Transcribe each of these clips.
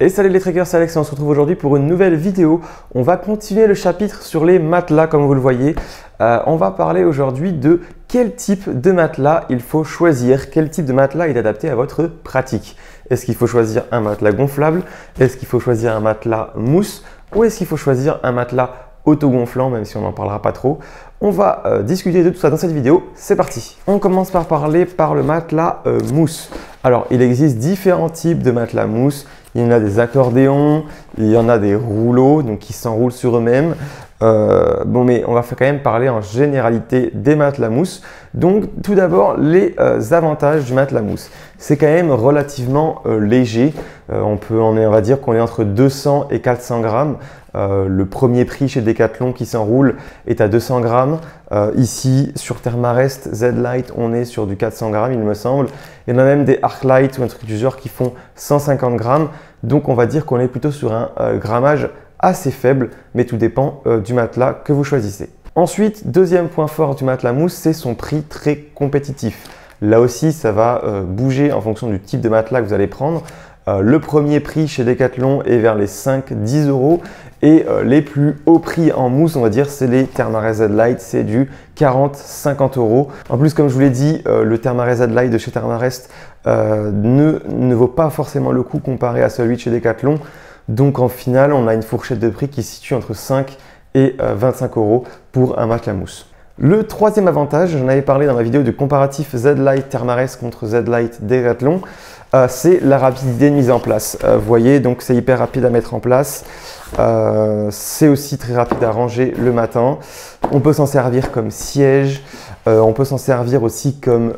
Et salut les trekkers, c'est Alex et on se retrouve aujourd'hui pour une nouvelle vidéo. On va continuer le chapitre sur les matelas comme vous le voyez. On va parler aujourd'hui de quel type de matelas il faut choisir, quel type de matelas est adapté à votre pratique. Est-ce qu'il faut choisir un matelas gonflable? Est-ce qu'il faut choisir un matelas mousse? Ou est-ce qu'il faut choisir un matelas autogonflant, même si on n'en parlera pas trop? On va discuter de tout ça dans cette vidéo, c'est parti. On commence par parler par le matelas mousse. Alors, il existe différents types de matelas mousse. Il y en a des accordéons, il y en a des rouleaux, donc qui s'enroulent sur eux-mêmes. Bon, mais on va quand même parler en généralité des matelas mousse. Donc, tout d'abord, les avantages du matelas mousse. C'est quand même relativement léger. On va dire qu'on est entre 200 et 400 grammes. Le premier prix chez Decathlon qui s'enroule est à 200 grammes. Ici, sur Thermarest Z-Lite, on est sur du 400 grammes, il me semble. Il y en a même des Arclight ou un truc du genre qui font 150 grammes. Donc, on va dire qu'on est plutôt sur un grammage assez faible, mais tout dépend du matelas que vous choisissez. Ensuite, deuxième point fort du matelas mousse, c'est son prix très compétitif. Là aussi, ça va bouger en fonction du type de matelas que vous allez prendre. Le premier prix chez Decathlon est vers les 5-10 euros et les plus hauts prix en mousse, on va dire, c'est les Thermarest Z-Lite, c'est du 40-50 euros. En plus, comme je vous l'ai dit, le Thermarest Z-Lite de chez Thermarest ne vaut pas forcément le coup comparé à celui de chez Decathlon. Donc en final, on a une fourchette de prix qui se situe entre 5 et 25 euros pour un matelas mousse. Le troisième avantage, j'en avais parlé dans ma vidéo de comparatif Z-Lite Thermarest contre Z-Lite Decathlon, c'est la rapidité de mise en place. Vous voyez, donc c'est hyper rapide à mettre en place. C'est aussi très rapide à ranger le matin. On peut s'en servir comme siège. On peut s'en servir aussi comme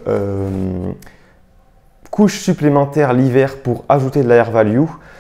couche supplémentaire l'hiver pour ajouter de la air value.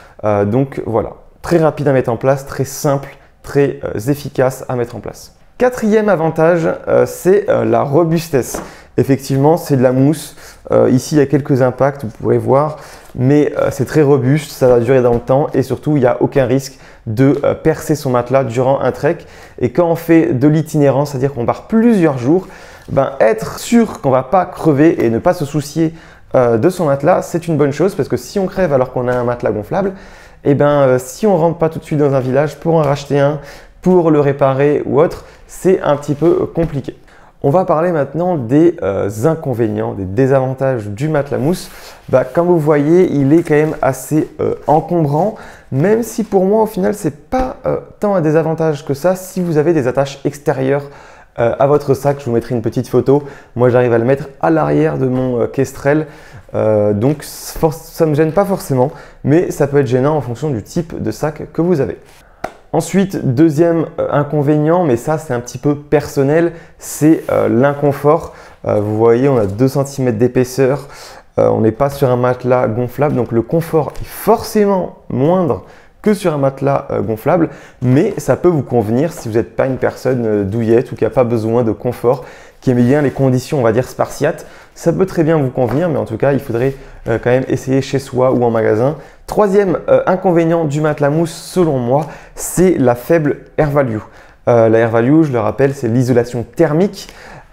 Donc voilà, très rapide à mettre en place, très simple, très efficace à mettre en place. Quatrième avantage, c'est la robustesse. Effectivement, c'est de la mousse. Ici, il y a quelques impacts, vous pourrez voir, mais c'est très robuste, ça va durer dans le temps et surtout, il n'y a aucun risque de percer son matelas durant un trek. Et quand on fait de l'itinérance, c'est-à-dire qu'on part plusieurs jours, être sûr qu'on ne va pas crever et ne pas se soucier de son matelas, c'est une bonne chose parce que si on crève alors qu'on a un matelas gonflable, si on ne rentre pas tout de suite dans un village pour en racheter un, pour le réparer ou autre, c'est un petit peu compliqué. On va parler maintenant des inconvénients, des désavantages du matelas mousse. Comme vous voyez, il est quand même assez encombrant, même si pour moi, au final, ce n'est pas tant un désavantage que ça si vous avez des attaches extérieures à votre sac. Je vous mettrai une petite photo. Moi, j'arrive à le mettre à l'arrière de mon Kestrel. Donc, ça ne me gêne pas forcément, mais ça peut être gênant en fonction du type de sac que vous avez. Ensuite, deuxième inconvénient, mais ça c'est un petit peu personnel, c'est l'inconfort. Vous voyez, on a 2 cm d'épaisseur, on n'est pas sur un matelas gonflable, donc le confort est forcément moindre que sur un matelas gonflable, mais ça peut vous convenir si vous n'êtes pas une personne douillette ou qui n'a pas besoin de confort, qui aime bien les conditions, on va dire, spartiates. Ça peut très bien vous convenir, mais en tout cas, il faudrait quand même essayer chez soi ou en magasin. Troisième inconvénient du matelas mousse, selon moi, c'est la faible air value. La air value, je le rappelle, c'est l'isolation thermique.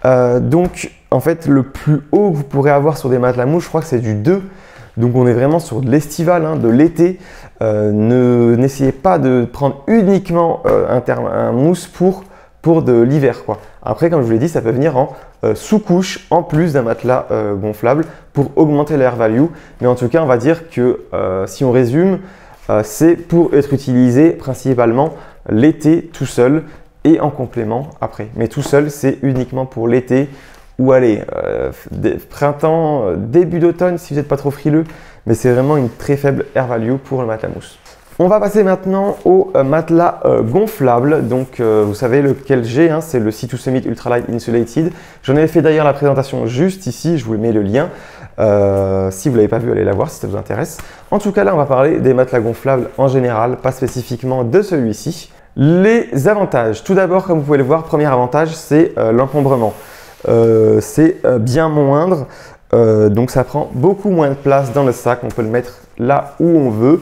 Donc, en fait, le plus haut que vous pourrez avoir sur des matelas mousse, je crois que c'est du 2. Donc, on est vraiment sur de l'estival, de l'été. N'essayez pas de prendre uniquement un mousse pour de l'hiver, quoi. Après, comme je vous l'ai dit, ça peut venir en sous-couche en plus d'un matelas gonflable pour augmenter l'air value. Mais en tout cas, on va dire que si on résume, c'est pour être utilisé principalement l'été tout seul et en complément après. Mais tout seul, c'est uniquement pour l'été ou allez, printemps, début d'automne si vous n'êtes pas trop frileux. Mais c'est vraiment une très faible air value pour le matelas mousse. On va passer maintenant au matelas gonflable. Donc, vous savez lequel j'ai, c'est le Sea to Summit Ultralight Insulated. J'en avais fait d'ailleurs la présentation juste ici, je vous mets le lien. Si vous ne l'avez pas vu, allez la voir si ça vous intéresse. En tout cas, là, on va parler des matelas gonflables en général, pas spécifiquement de celui-ci. Les avantages. Tout d'abord, comme vous pouvez le voir, premier avantage, c'est l'encombrement. C'est bien moindre. Donc, ça prend beaucoup moins de place dans le sac. On peut le mettre là où on veut.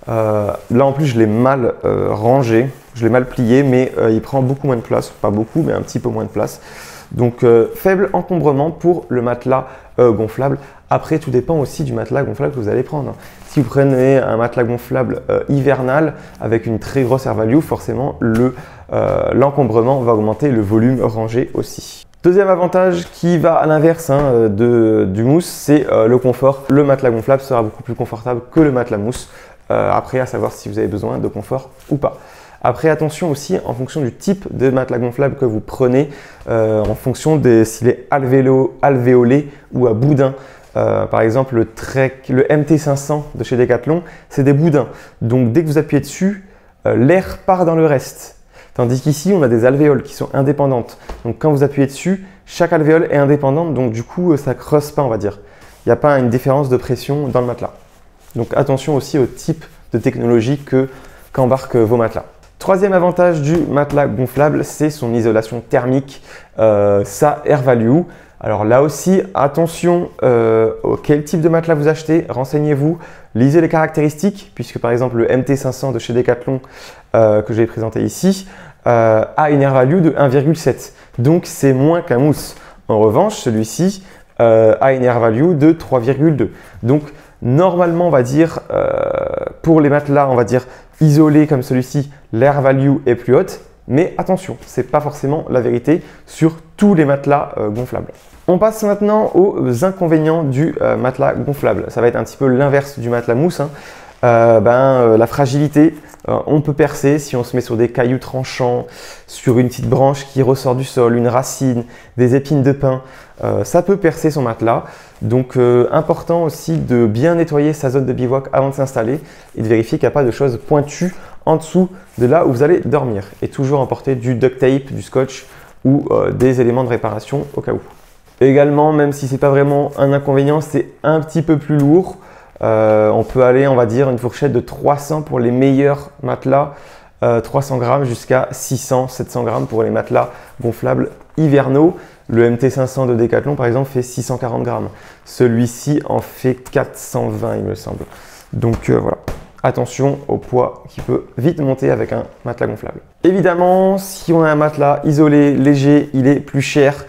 Là en plus je l'ai mal rangé, je l'ai mal plié, mais il prend beaucoup moins de place, pas beaucoup mais un petit peu moins de place. Donc faible encombrement pour le matelas gonflable. Après, tout dépend aussi du matelas gonflable que vous allez prendre. Si vous prenez un matelas gonflable hivernal avec une très grosse air value, forcément l'encombrement va augmenter, le volume rangé aussi. Deuxième avantage qui va à l'inverse du mousse, c'est le confort. Le matelas gonflable sera beaucoup plus confortable que le matelas mousse. Après, à savoir si vous avez besoin de confort ou pas. Après, attention aussi en fonction du type de matelas gonflable que vous prenez, en fonction de s'il est alvéolé ou à boudin. Par exemple, le MT500 de chez Decathlon, c'est des boudins. Donc, dès que vous appuyez dessus, l'air part dans le reste. Tandis qu'ici, on a des alvéoles qui sont indépendantes. Donc, quand vous appuyez dessus, chaque alvéole est indépendante. Donc, du coup, ça ne creuse pas, on va dire. Il n'y a pas une différence de pression dans le matelas. Donc, attention aussi au type de technologie qu'embarquent vos matelas. Troisième avantage du matelas gonflable, c'est son isolation thermique, sa air value. Alors là aussi, attention quel type de matelas vous achetez, renseignez-vous, lisez les caractéristiques, puisque par exemple le MT500 de chez Decathlon que j'ai présenté ici a une air value de 1,7. Donc c'est moins qu'un mousse. En revanche, celui-ci a une air value de 3,2. Donc normalement, on va dire, pour les matelas, on va dire isolés comme celui-ci, l'air value est plus haute. Mais attention, ce n'est pas forcément la vérité sur tous les matelas gonflables. On passe maintenant aux inconvénients du matelas gonflable. Ça va être un petit peu l'inverse du matelas mousse. La fragilité, on peut percer si on se met sur des cailloux tranchants, sur une petite branche qui ressort du sol, une racine, des épines de pin. Ça peut percer son matelas. Donc important aussi de bien nettoyer sa zone de bivouac avant de s'installer et de vérifier qu'il n'y a pas de choses pointues en dessous de là où vous allez dormir. Et toujours emporter du duct tape, du scotch ou des éléments de réparation au cas où. Également, même si ce n'est pas vraiment un inconvénient, c'est un petit peu plus lourd. On peut aller, on va dire, une fourchette de 300 pour les meilleurs matelas, 300 grammes jusqu'à 600-700 grammes pour les matelas gonflables hivernaux. Le MT500 de Decathlon, par exemple, fait 640 grammes. Celui-ci en fait 420, il me semble. Donc voilà. Attention au poids qui peut vite monter avec un matelas gonflable. Évidemment, si on a un matelas isolé, léger, il est plus cher.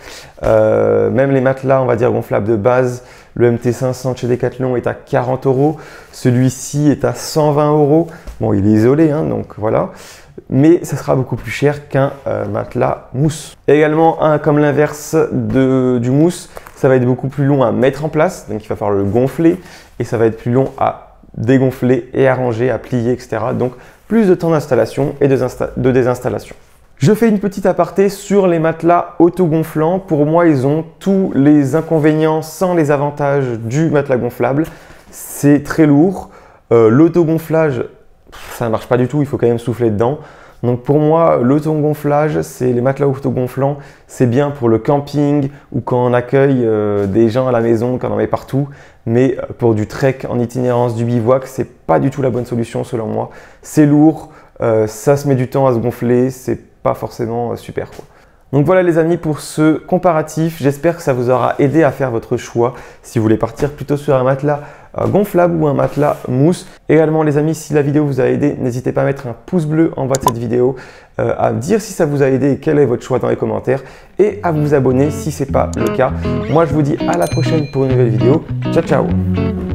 Même les matelas, on va dire gonflables de base, le MT500 chez Decathlon est à 40 €. Celui-ci est à 120 €. Bon, il est isolé, hein, donc voilà. Mais ça sera beaucoup plus cher qu'un matelas mousse. Également, comme l'inverse du mousse, ça va être beaucoup plus long à mettre en place. Donc, il va falloir le gonfler et ça va être plus long à dégonfler et à ranger, à plier, etc. Donc, plus de temps d'installation et de désinstallation. Je fais une petite aparté sur les matelas autogonflants. Pour moi, ils ont tous les inconvénients sans les avantages du matelas gonflable. C'est très lourd. L'autogonflage, ça ne marche pas du tout. Il faut quand même souffler dedans. Donc pour moi, l'autogonflage, c'est les matelas autogonflants. C'est bien pour le camping ou quand on accueille des gens à la maison, quand on en met partout. Mais pour du trek en itinérance, du bivouac, c'est pas du tout la bonne solution selon moi. C'est lourd, ça se met du temps à se gonfler, c'est pas forcément super, quoi. Donc voilà les amis pour ce comparatif, j'espère que ça vous aura aidé à faire votre choix si vous voulez partir plutôt sur un matelas gonflable ou un matelas mousse. Également les amis, si la vidéo vous a aidé, n'hésitez pas à mettre un pouce bleu en bas de cette vidéo, à me dire si ça vous a aidé et quel est votre choix dans les commentaires et à vous abonner si ce n'est pas le cas. Moi je vous dis à la prochaine pour une nouvelle vidéo. Ciao ciao.